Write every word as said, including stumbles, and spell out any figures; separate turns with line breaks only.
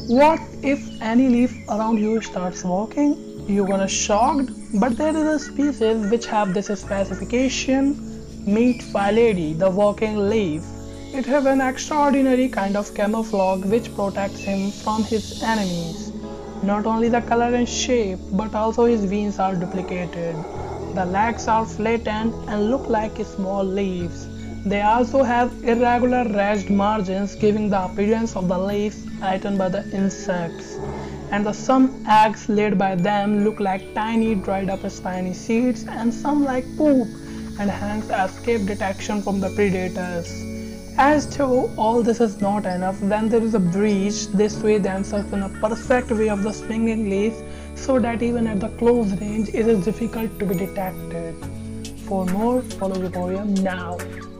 What if any leaf around you starts walking? You're gonna shocked, but there is a species which have this specification. Meet Phyllidae, the walking leaf. It has an extraordinary kind of camouflage which protects him from his enemies. Not only the color and shape, but also his wings are duplicated. The legs are flattened and look like small leaves. They also have irregular raised margins giving the appearance of the leaves eaten by the insects. And the some eggs laid by them look like tiny dried up spiny seeds and some like poop and hence escape detection from the predators. As though all this is not enough, then there is a breach. They sway themselves in a perfect way of the swinging leaf so that even at the close range it is difficult to be detected. For more, follow Viporium now.